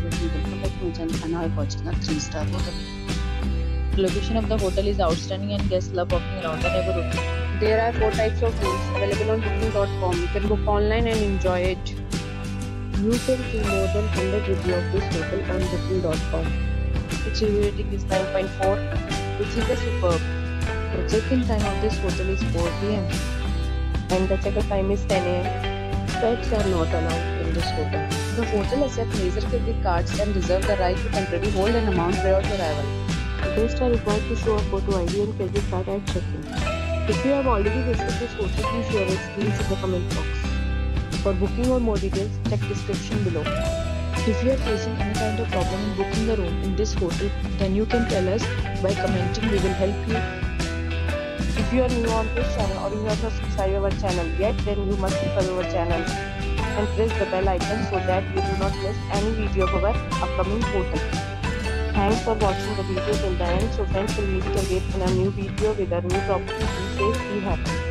everyone, welcome back to my channel and now I'm watching a 3-star hotel. The location of the hotel is outstanding and guests love walking around the neighborhood. There are 4 types of rooms available on booking.com. You can book online and enjoy it. You can see more than 100 reviews of this hotel on booking.com. Its review rating is 9.4, which is superb. The check-in time of this hotel is 4 p.m. and the check-out time is 10 a.m. Pets are not allowed in this hotel. The hotel accepts major credit cards and reserves the right to temporarily hold an amount prior to arrival. Guests are required to show a photo ID and credit card at check-in. If you have already visited this hotel, please share your experience in the comment box. For booking or more details, check description below. If you are facing any kind of problem in booking a room in this hotel, then you can tell us by commenting. We will help you. If you are new on this channel or you have not subscribed our channel yet, then you must subscribe our channel and press the bell icon so that you do not miss any video of our upcoming hotel. Thanks for watching the video till the end. So friends, will meet again in a new video with a new property. Be safe, be happy.